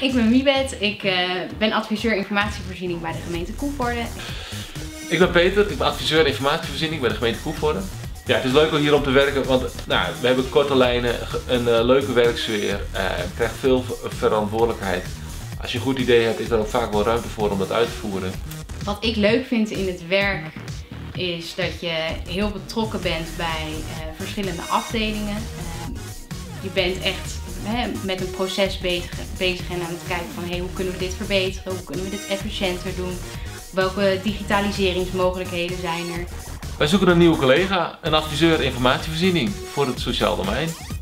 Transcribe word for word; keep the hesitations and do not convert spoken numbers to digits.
ik ben Wiebet. Ik uh, ben adviseur informatievoorziening bij de gemeente Koevoorde. Ik ben Peter, ik ben adviseur informatievoorziening bij de gemeente Koevoorde. Ja, het is leuk hier om te werken, want nou, we hebben korte lijnen, een uh, leuke werksfeer, uh, je krijgt veel verantwoordelijkheid. Als je een goed idee hebt, is er ook vaak wel ruimte voor om dat uit te voeren. Wat ik leuk vind in het werk is dat je heel betrokken bent bij uh, verschillende afdelingen. Uh, je bent echt hè, met een proces bezig, bezig en aan het kijken van hey, hoe kunnen we dit verbeteren, hoe kunnen we dit efficiënter doen, welke digitaliseringsmogelijkheden zijn er. Wij zoeken een nieuwe collega, een adviseur informatievoorziening voor het sociaal domein.